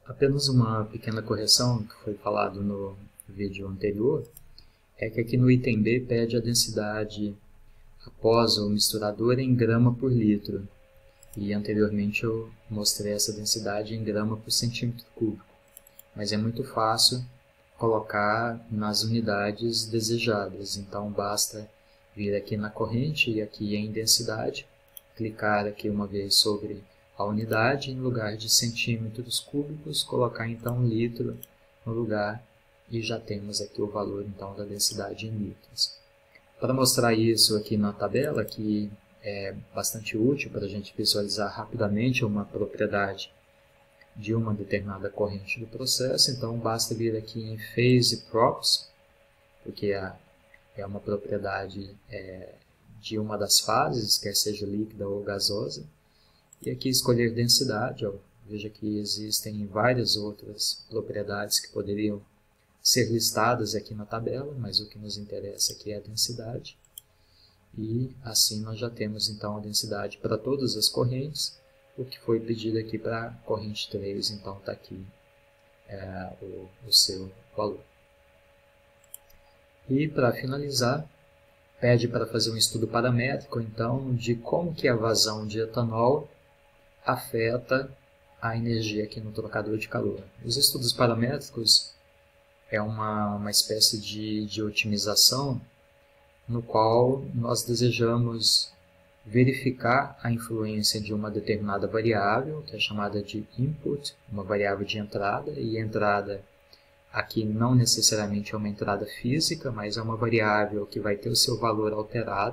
Apenas uma pequena correção que foi falado no vídeo anterior, é que aqui no item B pede a densidade após o misturador em grama por litro. E anteriormente eu mostrei essa densidade em grama por centímetro cúbico. Mas é muito fácil colocar nas unidades desejadas. Então basta vir aqui na corrente e aqui em densidade, clicar aqui uma vez sobre a unidade, em lugar de centímetros cúbicos, colocar então litro no lugar e já temos aqui o valor então da densidade em litros. Para mostrar isso aqui na tabela, que é bastante útil para a gente visualizar rapidamente uma propriedade de uma determinada corrente do processo, então basta vir aqui em Phase Props, porque é uma propriedade de uma das fases, quer seja líquida ou gasosa, e aqui escolher densidade. Veja que existem várias outras propriedades que poderiam ser listadas aqui na tabela, mas o que nos interessa aqui é a densidade. E assim nós já temos então a densidade para todas as correntes. O que foi pedido aqui para a corrente 3, então está aqui o seu valor. E para finalizar, pede para fazer um estudo paramétrico então de como que a vazão de etanol afeta a energia aqui no trocador de calor. Os estudos paramétricos é uma espécie de otimização no qual nós desejamos verificar a influência de uma determinada variável, que é chamada de input, uma variável de entrada, e entrada aqui não necessariamente é uma entrada física, mas é uma variável que vai ter o seu valor alterado,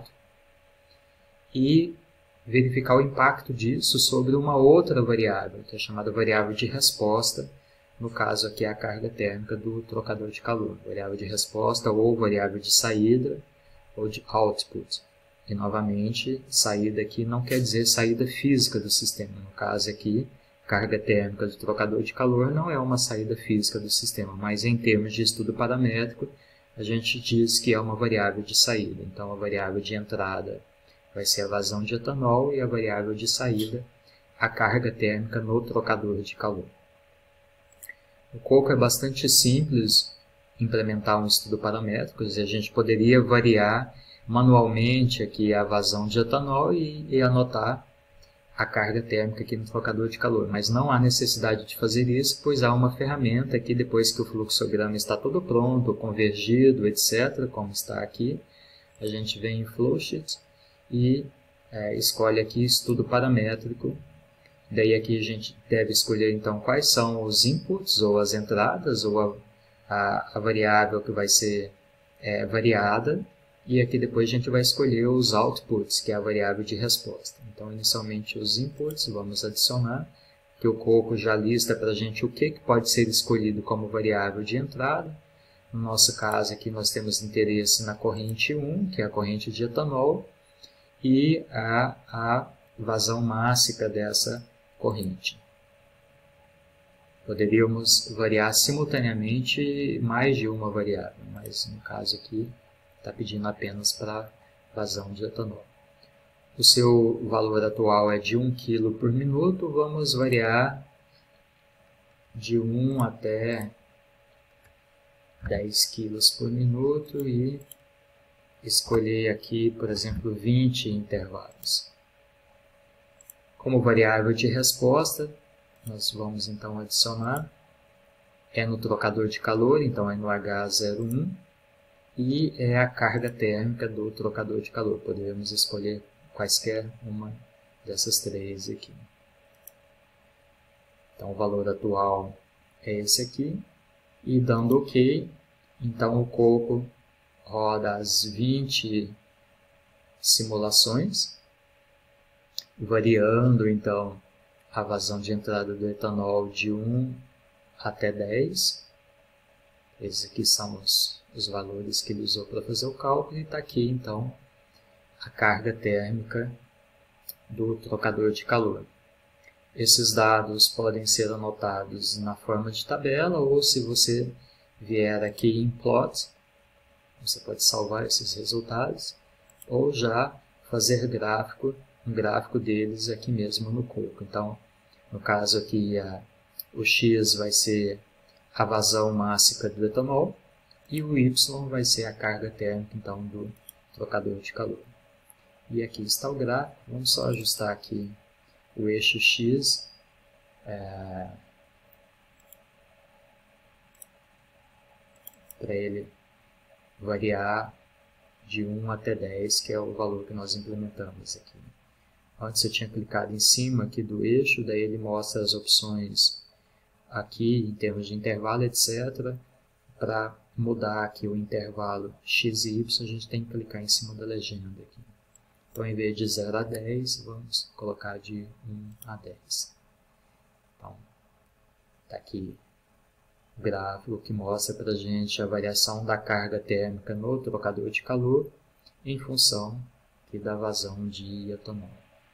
e verificar o impacto disso sobre uma outra variável, que é chamada variável de resposta, no caso aqui é a carga térmica do trocador de calor, variável de resposta ou variável de saída ou de output. E novamente, saída aqui não quer dizer saída física do sistema. No caso aqui, carga térmica do trocador de calor não é uma saída física do sistema, mas em termos de estudo paramétrico, a gente diz que é uma variável de saída. Então, a variável de entrada vai ser a vazão de etanol e a variável de saída, a carga térmica no trocador de calor. O coco é bastante simples implementar um estudo paramétrico, e a gente poderia variar manualmente aqui a vazão de etanol e anotar a carga térmica aqui no trocador de calor, mas não há necessidade de fazer isso, pois há uma ferramenta que depois que o fluxograma está todo pronto, convergido, etc., como está aqui, a gente vem em Flowsheet e escolhe aqui estudo paramétrico. Daí aqui a gente deve escolher então quais são os inputs ou as entradas ou a variável que vai ser variada, e aqui depois a gente vai escolher os outputs, que é a variável de resposta. Então inicialmente os inputs vamos adicionar, que o coco já lista para a gente o que pode ser escolhido como variável de entrada. No nosso caso aqui nós temos interesse na corrente 1, que é a corrente de etanol, e a vazão máxima dessa corrente. Poderíamos variar simultaneamente mais de uma variável, mas no caso aqui está pedindo apenas para vazão de etanol. O seu valor atual é de 1 kg por minuto, vamos variar de 1 até 10 kg por minuto e escolher aqui, por exemplo, 20 intervalos. Como variável de resposta, nós vamos então adicionar, é no trocador de calor, então é no H01, e é a carga térmica do trocador de calor. Podemos escolher quaisquer uma dessas três aqui. Então o valor atual é esse aqui, e dando OK, então o coco roda as 20 simulações, variando então a vazão de entrada do etanol de 1 até 10. Esses aqui são os valores que ele usou para fazer o cálculo, e está aqui então a carga térmica do trocador de calor. Esses dados podem ser anotados na forma de tabela, ou se você vier aqui em Plot, você pode salvar esses resultados, ou já fazer um gráfico deles aqui mesmo no coco. Então, no caso aqui, O X vai ser a vazão máxima do etanol e o Y vai ser a carga térmica então do trocador de calor. E aqui está o gráfico. Vamos só ajustar aqui o eixo X para ele variar de 1 até 10, que é o valor que nós implementamos aqui. Antes eu tinha clicado em cima aqui do eixo, daí ele mostra as opções aqui em termos de intervalo, etc. Para mudar aqui o intervalo x e y, a gente tem que clicar em cima da legenda aqui. Então, em vez de 0 a 10, vamos colocar de 1 a 10. Então, está aqui o gráfico que mostra para a gente a variação da carga térmica no trocador de calor em função aqui da vazão de etanol.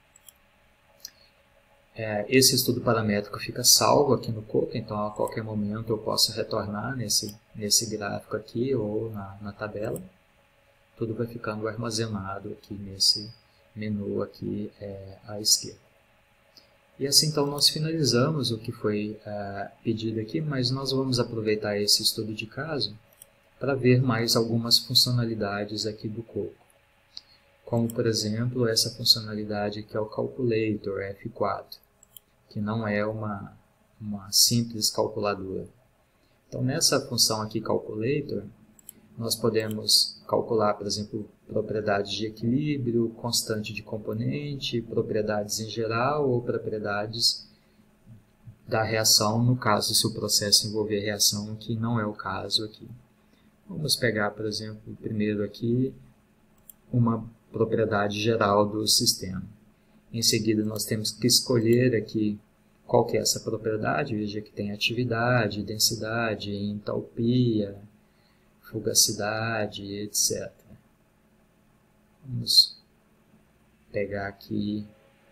Esse estudo paramétrico fica salvo aqui no Coca, então a qualquer momento eu posso retornar nesse gráfico aqui ou na tabela. Tudo vai ficando armazenado aqui nesse menu aqui à esquerda. E assim então nós finalizamos o que foi pedido aqui, mas nós vamos aproveitar esse estudo de caso para ver mais algumas funcionalidades aqui do Coco. Como por exemplo essa funcionalidade que é o Calculator F4, que não é uma simples calculadora. Então nessa função aqui Calculator, nós podemos calcular, por exemplo, propriedades de equilíbrio, constante de componente, propriedades em geral ou propriedades da reação, no caso se o processo envolver reação, que não é o caso aqui. Vamos pegar, por exemplo, primeiro aqui uma propriedade geral do sistema. Em seguida nós temos que escolher aqui qual que é essa propriedade. Veja que tem atividade, densidade, entalpia, fugacidade, etc. Vamos pegar aqui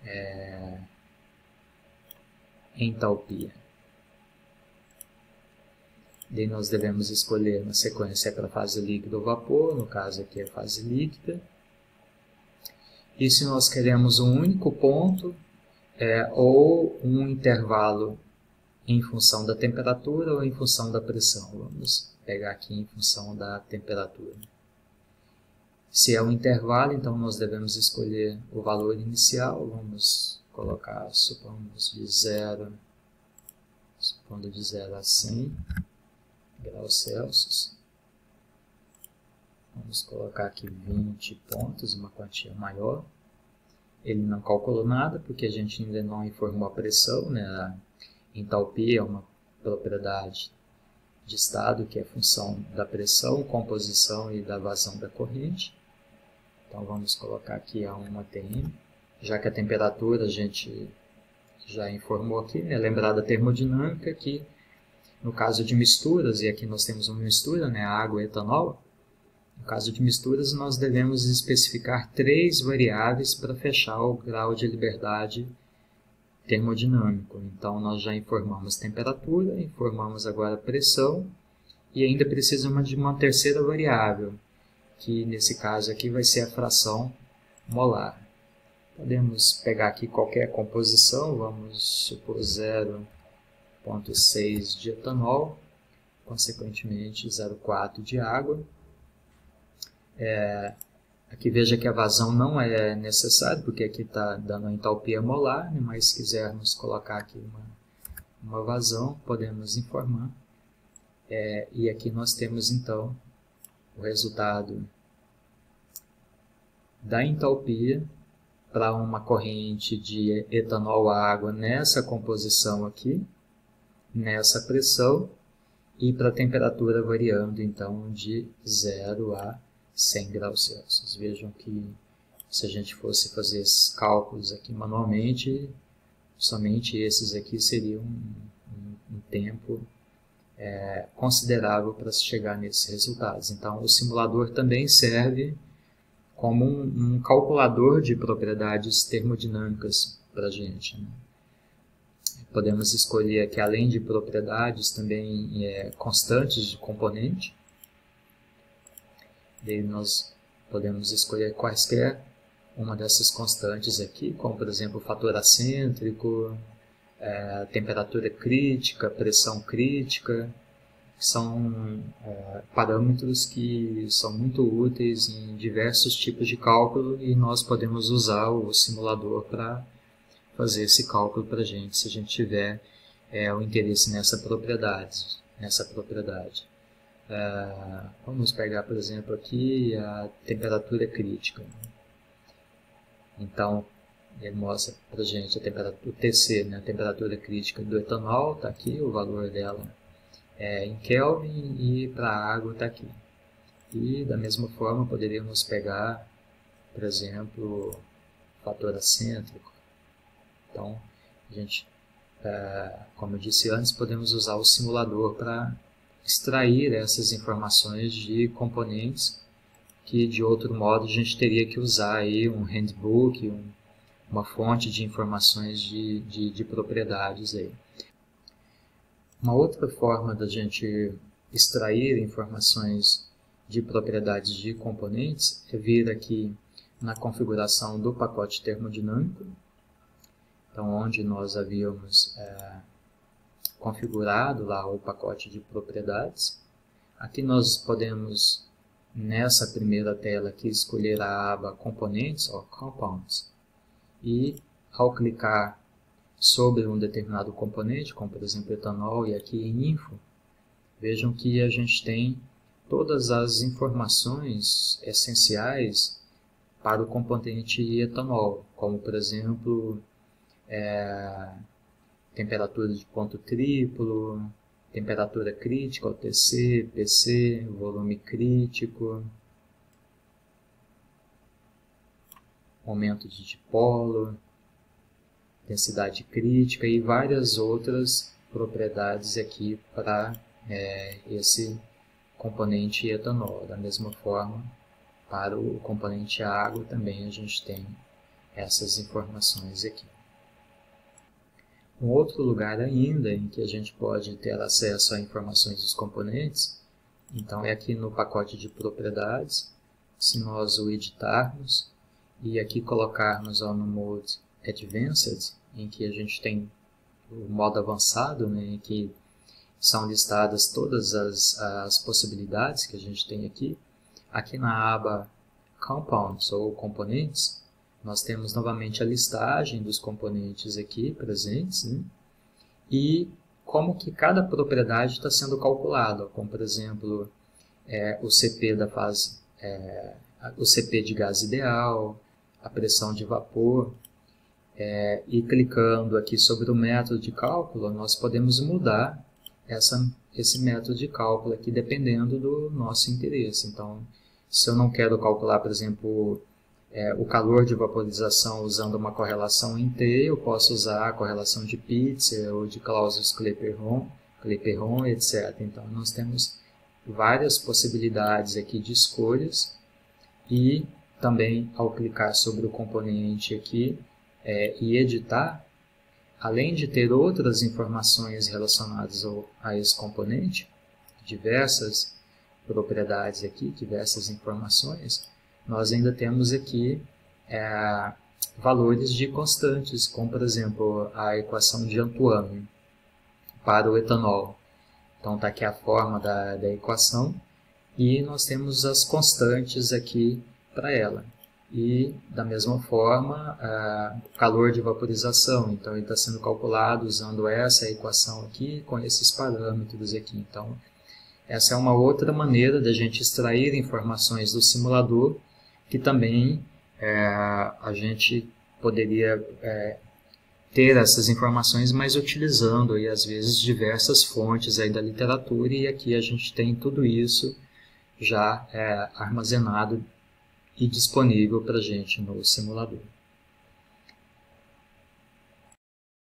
entalpia. Daí nós devemos escolher na sequência para fase líquida ou vapor, no caso aqui é fase líquida. E se nós queremos um único ponto ou um intervalo em função da temperatura ou em função da pressão. Vamos pegar aqui em função da temperatura. Se é um intervalo, então nós devemos escolher o valor inicial. Vamos colocar, supondo de 0 a 100 graus Celsius. Vamos colocar aqui 20 pontos, uma quantia maior. Ele não calculou nada, porque a gente ainda não informou a pressão, né? A entalpia é uma propriedade de estado, que é função da pressão, composição e da vazão da corrente. Então vamos colocar aqui a 1 atm. Já que a temperatura a gente já informou aqui, né? Lembrar da termodinâmica que no caso de misturas, e aqui nós temos uma mistura, né? Água e etanol. No caso de misturas, nós devemos especificar 3 variáveis para fechar o grau de liberdade termodinâmico. Então, nós já informamos temperatura, informamos agora pressão e ainda precisamos de uma terceira variável, que nesse caso aqui vai ser a fração molar. Podemos pegar aqui qualquer composição, vamos supor 0,6 de etanol, consequentemente 0,4 de água. Aqui veja que a vazão não é necessária, porque aqui está dando a entalpia molar, né? Mas se quisermos colocar aqui uma vazão, podemos informar. E aqui nós temos então o resultado da entalpia para uma corrente de etanol a água nessa composição aqui, nessa pressão, e para a temperatura variando então de 0 a 100 graus Celsius. Vejam que se a gente fosse fazer esses cálculos aqui manualmente, somente esses aqui seriam um tempo considerável para se chegar nesses resultados. Então, o simulador também serve como um calculador de propriedades termodinâmicas para a gente, né? Podemos escolher aqui, além de propriedades, também constantes de componente. Daí nós podemos escolher quaisquer uma dessas constantes aqui, como por exemplo o fator acêntrico, temperatura crítica, pressão crítica, são parâmetros que são muito úteis em diversos tipos de cálculo e nós podemos usar o simulador para fazer esse cálculo para a gente, se a gente tiver o interesse nessa propriedade. Vamos pegar, por exemplo, aqui a temperatura crítica. Então, ele mostra para a gente a temperatura, o TC, né, a temperatura crítica do etanol, está aqui, o valor dela em Kelvin, e para a água está aqui. E da mesma forma poderíamos pegar, por exemplo, o fator acêntrico. Então, a gente, como eu disse antes, podemos usar o simulador para extrair essas informações de componentes que de outro modo a gente teria que usar aí um handbook, uma fonte de informações de propriedades aí. Uma outra forma da gente extrair informações de propriedades de componentes é vir aqui na configuração do pacote termodinâmico, então onde nós havíamos configurado lá o pacote de propriedades. Aqui nós podemos, nessa primeira tela aqui, escolher a aba Componentes, ou Compounds, e ao clicar sobre um determinado componente, como por exemplo etanol, e aqui em Info, vejam que a gente tem todas as informações essenciais para o componente etanol, como por exemplo temperatura de ponto triplo, temperatura crítica, OTC, PC, volume crítico, momento de dipolo, densidade crítica e várias outras propriedades aqui para esse componente etanol. Da mesma forma, para o componente água também a gente tem essas informações aqui. Um outro lugar ainda em que a gente pode ter acesso a informações dos componentes, então é aqui no pacote de propriedades. Se nós o editarmos e aqui colocarmos no Mode Advanced, em que a gente tem o modo avançado, né, em que são listadas todas as possibilidades que a gente tem aqui. Aqui na aba Compounds ou Componentes, nós temos novamente a listagem dos componentes aqui presentes, né? E como que cada propriedade está sendo calculada, como por exemplo o CP da fase, o CP de gás ideal, a pressão de vapor, e clicando aqui sobre o método de cálculo, nós podemos mudar esse método de cálculo aqui dependendo do nosso interesse. Então, se eu não quero calcular, por exemplo, o calor de vaporização usando uma correlação em T, eu posso usar a correlação de Pitzer ou de Clausius-Clapeyron, etc. Então, nós temos várias possibilidades aqui de escolhas e também, ao clicar sobre o componente aqui e editar, além de ter outras informações relacionadas a esse componente, diversas propriedades aqui, diversas informações, nós ainda temos aqui valores de constantes, como por exemplo a equação de Antoine para o etanol. Então está aqui a forma da equação e nós temos as constantes aqui para ela. E da mesma forma o calor de vaporização, então ele está sendo calculado usando essa equação aqui com esses parâmetros aqui. Então essa é uma outra maneira da gente extrair informações do simulador, que também a gente poderia ter essas informações, mas utilizando aí, às vezes diversas fontes aí da literatura, e aqui a gente tem tudo isso já armazenado e disponível para a gente no simulador.